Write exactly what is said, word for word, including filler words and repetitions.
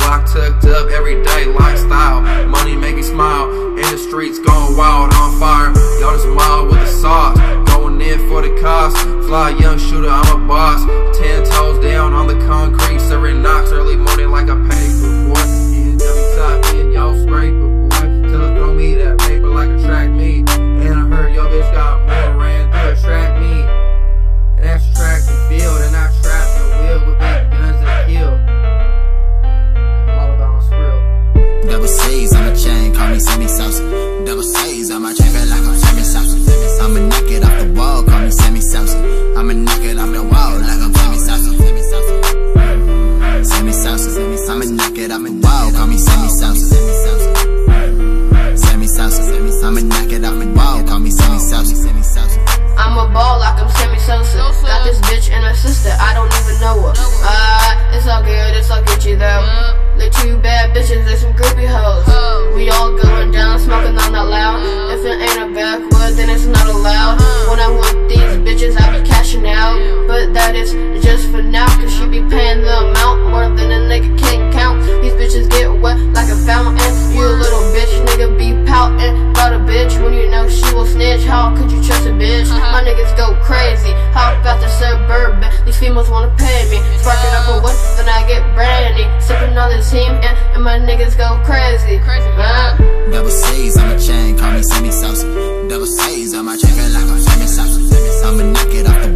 Glock tucked up, everyday lifestyle. Money make me smile, in the streets going wild, on fire. Y'all just mild with the sauce, going in for the cost. Fly young shooter, I'm a boss. Ten toes down on the concrete, serving knocks early morning like a paper boy. And W top in y'all scraper boy. Tell her throw me that paper like a track meet. And I heard your bitch got more ran through a track meet. And that's track and field, and I trap and wheel with big guns that kill. I'm all about my skrill. Double C's on my chain, call me Sammy Sosa. Double C's on my chain, feel like I'm Sammy Sosa. I'ma knock it off the wall, call me Sammy Sosa. I'ma knock it off the wall like I'm Sammy Sosa. Sammy Sosa, I'ma knock it off the wall, call me Sammy Sosa. Sammy Sosa, I'ma knock it off the wall, call me Sammy Sosa. I'm a ball like I'm Sammy Sosa. Got this bitch and her sister, I don't even know her. Ah, uh, it's all good, it's all Gucci though. They two bad bitches, they some groupie hoes. We all going down, smoking on that loud. If it ain't a backwood, then it's not allowed. When I'm with these bitches, I be cashing out. But that is just for now, cause she be paying the amount more than a nigga can count. These bitches get wet like a fountain. You a little bitch, nigga be pouting about a bitch when you know she will snitch. How could you trust a bitch? My niggas go crazy, hop out the suburban. These females wanna pay me, sparking up a whip, then I get brandy. Sipping on the team, and, and my niggas go crazy. uh. Double C's on my chain, call me Sammy Sosa. Double C's on my chain, feel like I'm Sammy Sosa. I'ma knock it off the